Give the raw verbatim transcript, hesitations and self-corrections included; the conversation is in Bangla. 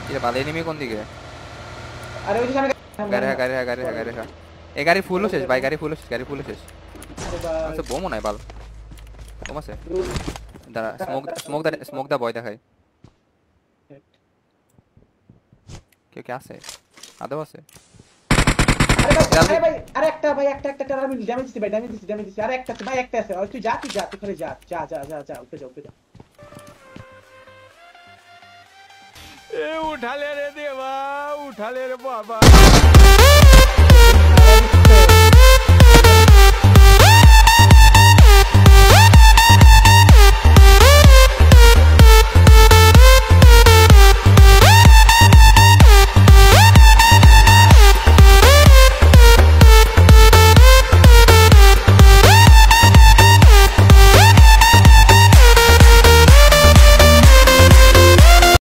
ये বাল এনিমি কোন দিকে আরে ওই যে সামনে গাড়ি হ্যাঁ গাড়ি হ্যাঁ গাড়ি হ্যাঁ গাড়ি হ্যাঁ এই গাড়ি ফুল শেষ ভাই গাড়ি ফুল শেষ গাড়ি ফুল শেষ আরে ভাই আচ্ছা বোমও নাই বাল বোম আছে দাঁড়া স্মোক স্মোক দা স্মোক দা বয় দেখাই কে কে আছে আদৌ আছে আরে ভাই আরে একটা ভাই একটা একটা টার আমি ড্যামেজ দিছি ভাই ড্যামেজ দিছি ড্যামেজ দিছি আরে একটা ভাই একটা আছে তুই যা তুই যা তুই খালি যা যা যা যা যা উপরে যা উপরে যা ए उठा ले रे देवा उठा ले रे बाबा